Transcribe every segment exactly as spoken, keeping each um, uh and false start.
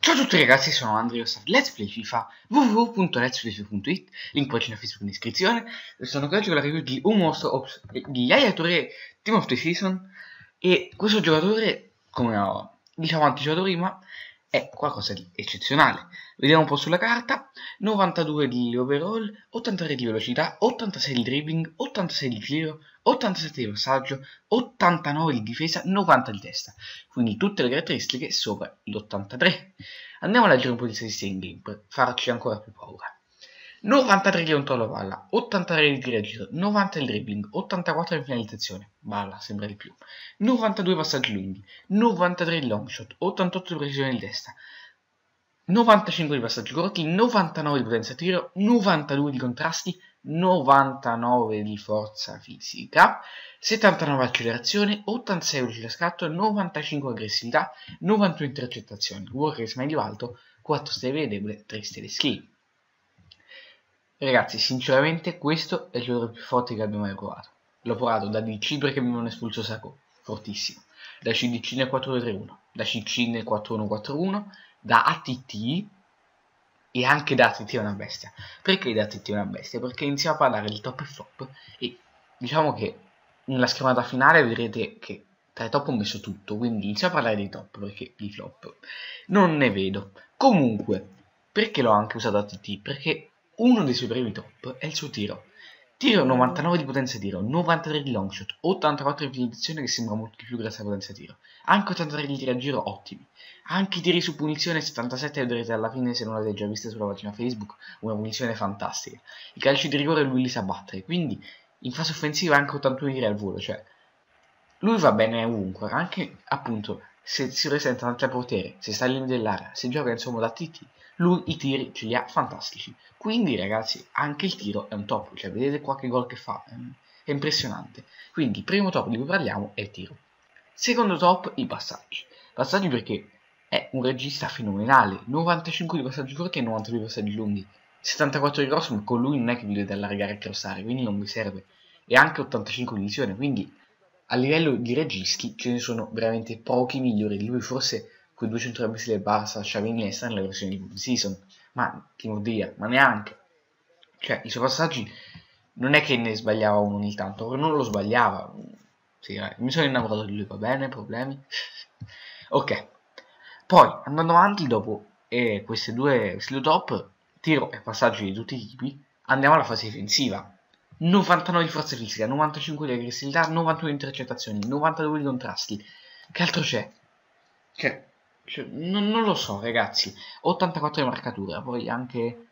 Ciao a tutti ragazzi, sono Andrea, Let's Play FIFA, w w w punto lets play fifa punto it, link pagina Facebook in descrizione. Sono qui oggi con la review di un mostro, ops, di Yaya Touré Team of the Season. E questo giocatore, come ho diciamo anticipato prima, è qualcosa di eccezionale. Vediamo un po' sulla carta: novantadue di overall, ottantatré di velocità, ottantasei di dribbling, ottantasei di tiro, ottantasette di passaggio, ottantanove di difesa, novanta di testa. Quindi tutte le caratteristiche sopra l'ottantatré. Andiamo a leggere un po' di statistiche in game per farci ancora più paura. novantatré di controllo palla, ottantatré di tiro a giro, novanta di dribbling, ottantaquattro di finalizzazione, balla, sembra di più, novantadue passaggi lunghi, novantatré di long shot, ottantotto di precisione di testa, novantacinque di passaggi corti, novantanove di potenza tiro, novantadue di contrasti, novantanove di forza fisica, settantanove accelerazione, ottantasei velocità scatto, novantacinque aggressività, novantuno intercettazioni, work rate medio alto, quattro stelle debole, tre stelle skill. Ragazzi, sinceramente questo è il giocatore più forte che abbia mai provato. L'ho provato da D C perché mi hanno espulso Sacco, fortissimo, da C D C nel quattro due tre uno, da C C nel quattro uno quattro uno, da A T T, e anche da A T T è una bestia. Perché da A T T è una bestia? Perché iniziamo a parlare del top e flop, e diciamo che nella schermata finale vedrete che tra i top ho messo tutto, quindi iniziamo a parlare dei top, perché di flop non ne vedo. Comunque, perché l'ho anche usato A T T? Perché uno dei suoi primi top è il suo tiro. Tiro novantanove di potenza tiro, novantatré di long shot, ottantaquattro di finalizzazione, che sembra molto di più grazie alla potenza tiro. Anche ottantatré di tiri a giro ottimi. Anche i tiri su punizione settantasette, vedrete alla fine, se non l'avete già vista sulla pagina Facebook, una punizione fantastica. I calci di rigore lui li sa battere, quindi in fase offensiva anche ottantuno tiri al volo, cioè lui va bene ovunque, anche appunto se si presenta davanti al portiere, se sta all'interno dell'area, se gioca insomma da T T, lui i tiri ce li ha fantastici. Quindi ragazzi, anche il tiro è un top, cioè vedete qualche gol che fa, è impressionante. Quindi il primo top di cui parliamo è il tiro. Secondo top, i passaggi. Passaggi perché è un regista fenomenale, novantacinque di passaggi corti e novantadue di passaggi lunghi, settantaquattro di cross, ma con lui non è che vi dovete allargare e crossare, quindi non vi serve. E anche ottantacinque di visione, quindi a livello di registi ce ne sono veramente pochi migliori di lui, forse quei due centrocampisti del Barça, Xavi e Iniesta nella versione di season, ma Team of the Year, ma neanche. Cioè, i suoi passaggi non è che ne sbagliava uno ogni tanto, non lo sbagliava. Sì, eh, mi sono innamorato di lui, va bene, problemi. Ok, poi andando avanti dopo eh, queste due, questi due top, tiro e passaggi di tutti i tipi, andiamo alla fase difensiva. novantanove di forza fisica, novantacinque di aggressività, novantuno di intercettazioni, novantadue di contrasti. Che altro c'è? Cioè, cioè non, non lo so ragazzi. ottantaquattro di marcatura, poi anche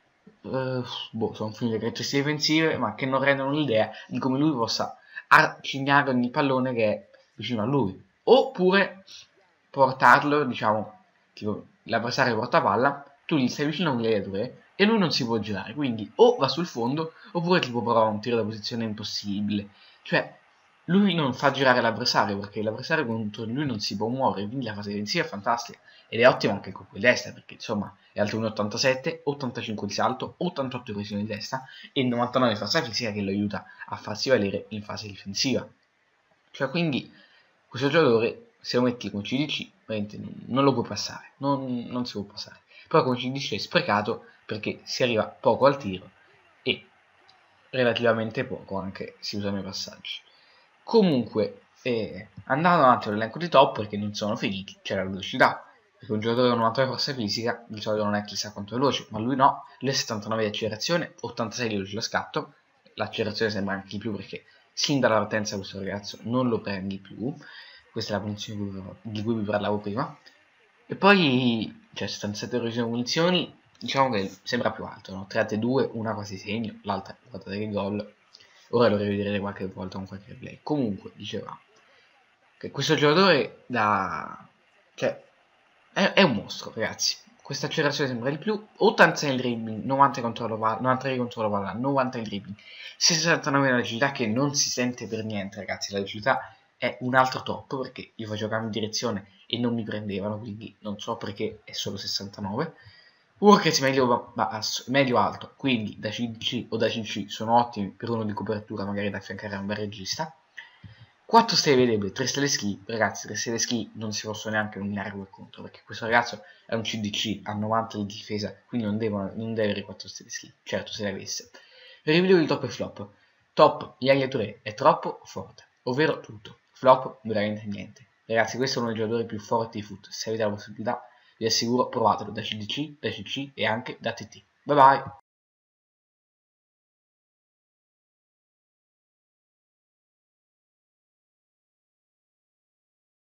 uh, boh, sono finite le caratteristiche difensive, ma che non rendono l'idea di come lui possa accigliare ogni pallone che è vicino a lui, oppure portarlo, diciamo, tipo l'avversario porta palla, tu gli stai vicino a un gladiatore e lui non si può girare, quindi o va sul fondo oppure tipo però un tiro da posizione impossibile. Cioè lui non fa girare l'avversario perché l'avversario contro lui non si può muovere, quindi la fase difensiva è fantastica ed è ottima anche con quel destra, perché insomma è alto uno virgola ottantasette, ottantacinque di salto, ottantotto di precisione di destra e novantanove di forza fisica, che lo aiuta a farsi valere in fase difensiva. Cioè quindi questo giocatore, se lo metti con C D C, non lo puoi passare, non, non si può passare. Però con C D C è sprecato perché si arriva poco al tiro e relativamente poco anche si usano i passaggi. Comunque, eh, andando avanti all'elenco di top, perché non sono finiti, c'è la velocità, perché un giocatore con novantadue di forza fisica di solito non è chissà quanto veloce, ma lui no, lui è settantanove di accelerazione, ottantasei di velocità scatto, l'accelerazione sembra anche di più perché sin dalla partenza questo ragazzo non lo prendi più, questa è la punizione di cui vi parlavo prima, e poi cioè settantasette di munizioni, diciamo che sembra più alto, no? tre a due, una quasi segno, l'altra guardate che gol. Ora lo rivedrete qualche volta con qualche replay. Comunque, dicevamo che questo giocatore da... cioè, è, è un mostro, ragazzi. Questa accelerazione sembra di più. ottantasei il dribbling, novanta controllo palla, novantatré di controllo palla, novanta il dribbling, sessantanove la agilità, che non si sente per niente, ragazzi. La agilità è un altro top, perché io facevo cambio di direzione e non mi prendevano, quindi non so perché è solo sessantanove. Work rate medio, basso, medio alto, quindi da C D C o da C C sono ottimi per uno di copertura, magari da affiancare a un bel regista. quattro stelle debole, tre stelle ski. Ragazzi, tre stelle ski non si possono neanche nominare come contro, perché questo ragazzo è un C D C, ha novanta di difesa, quindi non, devono, non deve avere quattro stelle ski. Certo, se le avesse. Riview di top e flop. Top, Yaya Touré è troppo forte, ovvero tutto. Flop, veramente niente. Ragazzi, questo è uno dei giocatori più forti di foot. Se avete la possibilità, vi assicuro, provatelo da C D C, da C C e anche da T T. Bye bye!